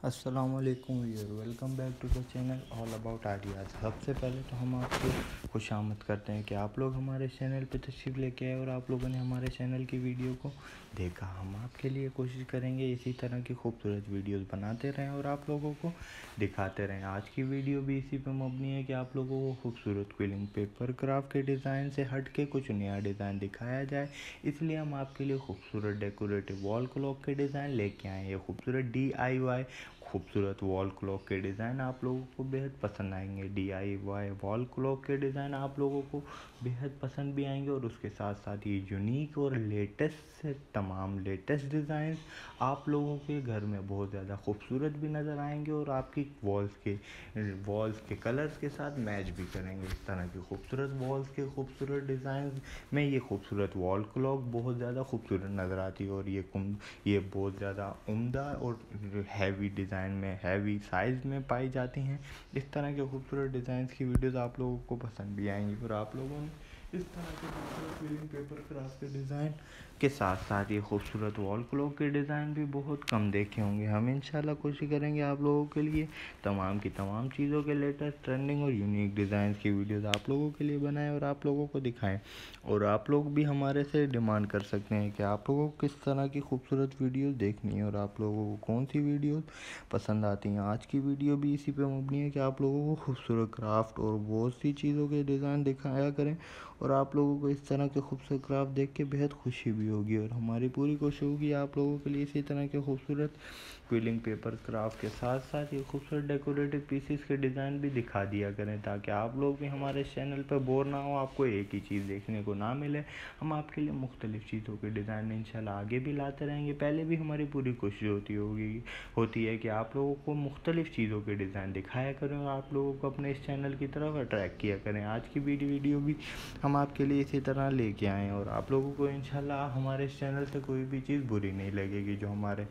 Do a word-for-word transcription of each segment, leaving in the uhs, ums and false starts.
अस्सलामुअलैकुम viewer, welcome back to the channel all about ideas. सबसे पहले तो हम आपको खुशामद करते हैं कि आप लोग हमारे चैनल पे तशरीफ़ लेके आए और आप लोगों ने हमारे चैनल की वीडियो को देखा। हम आपके लिए कोशिश करेंगे इसी तरह की खूबसूरत वीडियोस बनाते रहें और आप लोगों को दिखाते रहें। आज की वीडियो भी इसी पे मबनी है कि आप लोगों को खूबसूरत क्विलिंग पेपर क्राफ्ट के डिज़ाइन से हट के कुछ नया डिज़ाइन दिखाया जाए, इसलिए हम आपके लिए खूबसूरत डेकोरेटिव वॉल क्लॉक के डिज़ाइन लेके आए हैं। ये खूबसूरत डी आई वाई खूबसूरत वॉल क्लॉक के डिज़ाइन आप लोगों को बेहद पसंद आएंगे। D I Y wall clock के डिज़ाइन आप लोगों को बेहद पसंद भी आएंगे और उसके साथ साथ ये यूनिक और लेटेस्ट से तमाम लेटेस्ट डिज़ाइन आप लोगों के घर में बहुत ज़्यादा खूबसूरत भी नज़र आएंगे और आपकी वॉल्स के वॉल्स के कलर्स के साथ मैच भी करेंगे। इस तरह की खूबसूरत वॉल्स के खूबसूरत डिज़ाइन में ये खूबसूरत वॉल क्लॉक बहुत ज़्यादा खूबसूरत नज़र आती है और ये कुम ये बहुत ज़्यादा उम्दा और हैवी डिज़ाइन में हैवी साइज़ में पाई जाती हैं। इस तरह के खूबसूरत डिज़ाइन की वीडियोस आप लोगों को पसंद भी आएंगी और आप लोगों ने इस तरह के खूबसूरत क्विलिंग पेपर क्राफ्ट के डिज़ाइन के साथ साथ ये खूबसूरत वॉल क्लॉक के डिज़ाइन भी बहुत कम देखे होंगे। हम इंशाल्लाह कोशिश करेंगे आप लोगों के लिए तमाम की तमाम चीज़ों के लेटेस्ट ट्रेंडिंग और यूनिक डिज़ाइन की वीडियोस आप लोगों के लिए बनाएं और आप लोगों को दिखाएं। और आप लोग भी हमारे से डिमांड कर सकते हैं कि आप लोगों को किस तरह की खूबसूरत वीडियोस देखनी है और आप लोगों को कौन सी वीडियोस पसंद आती हैं। आज की वीडियो भी इसी पे मबनी है कि आप लोगों को खूबसूरत क्राफ्ट और बहुत सी चीज़ों के डिज़ाइन दिखाया करें और आप लोगों को इस तरह के खूबसूरत क्राफ्ट देख के बेहद खुशी भी होगी और हमारी पूरी कोशिश होगी आप लोगों के लिए इसी तरह के खूबसूरत क्विलिंग पेपर क्राफ्ट के साथ साथ ये खूबसूरत डेकोरेटिव पीसीस के डिज़ाइन भी दिखा दिया करें ताकि आप लोग भी हमारे चैनल पर बोर ना हो, आपको एक ही चीज़ देखने को ना मिले। हम आपके लिए मुख्तलिफ़ चीज़ों के डिज़ाइन इंशाल्लाह आगे भी लाते रहेंगे। पहले भी हमारी पूरी कोशिश होती होगी होती है कि आप लोगों को मुख्तलिफ़ चीज़ों के डिज़ाइन दिखाया करें और आप लोगों को अपने इस चैनल की तरफ अट्रैक्ट किया करें। आज की वीडियो वीडियो भी हम आपके लिए इसी तरह लेके आए हैं और आप लोगों को इंशाल्लाह हमारे इस चैनल से कोई भी चीज़ बुरी नहीं लगेगी। जो हमारे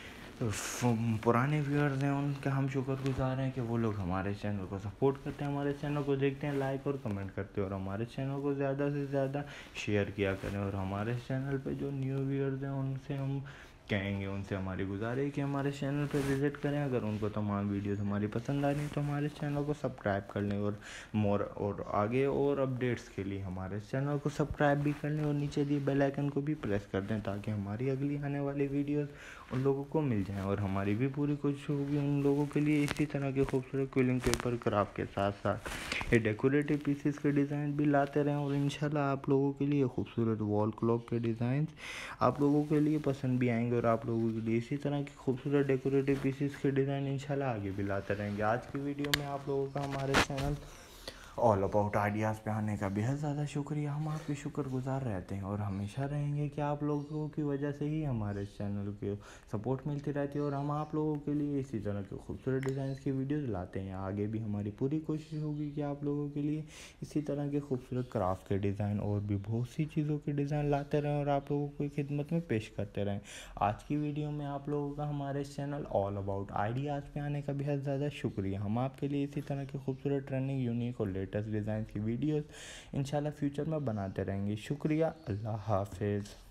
पुराने व्यूअर्स हैं उनका हम शुक्रगुजार हैं कि वो लोग हमारे चैनल को सपोर्ट करते हैं, हमारे चैनल को देखते हैं, लाइक और कमेंट करते हैं और हमारे चैनल को ज़्यादा से ज़्यादा शेयर किया करें। और हमारे चैनल पे जो न्यू व्यूअर्स हैं उनसे हम कहेंगे उनसे हमारी गुजारिश है कि हमारे चैनल पर विज़िट करें। अगर उनको तमाम वीडियोस हमारी पसंद आ रही तो हमारे चैनल को सब्सक्राइब कर लें और मोर और आगे और अपडेट्स के लिए हमारे चैनल को सब्सक्राइब भी कर लें और नीचे दिए बेल आइकन को भी प्रेस कर दें ताकि हमारी अगली आने वाली वीडियोस उन लोगों को मिल जाएं। और हमारी भी पूरी कोशिश होगी उन लोगों के लिए इसी तरह के खूबसूरत क्विलिंग पेपर क्राफ्ट के साथ साथ ये डेकोरेटिव पीसेस के डिज़ाइन भी लाते रहें और इंशाल्लाह आप लोगों के लिए खूबसूरत वॉल क्लॉक के डिज़ाइन आप लोगों के लिए पसंद भी आएंगे और आप लोगों के लिए इसी तरह की खूबसूरत डेकोरेटिव पीसेस के डिज़ाइन इंशाल्लाह आगे भी लाते रहेंगे। आज की वीडियो में आप लोगों का हमारे चैनल ऑल अबाउट आइडियाज़ पे आने का बेहद ज़्यादा शुक्रिया। हम आपके शुक्रगुजार रहते हैं और हमेशा रहेंगे कि आप लोगों की वजह से ही हमारे चैनल के सपोर्ट मिलती रहती है और हम आप लोगों के लिए इसी तरह के खूबसूरत डिज़ाइन की वीडियोस लाते हैं। आगे भी हमारी पूरी कोशिश होगी कि आप लोगों के लिए इसी तरह के खूबसूरत क्राफ्ट के डिज़ाइन और भी बहुत सी चीज़ों के डिज़ाइन लाते रहें और आप लोगों को खिदमत में पेश करते रहें। आज की वीडियो में आप लोगों का हमारे चैनल ऑल अबाउट आइडियाज़ पे आने का बेहद ज़्यादा शुक्रिया। हम आपके लिए इसी तरह के खूबसूरत ट्रेंडिंग यूनिक और लेटेस्ट डिज़ाइन की वीडियोस इंशाल्लाह फ्यूचर में बनाते रहेंगे। शुक्रिया, अल्लाह हाफिज़।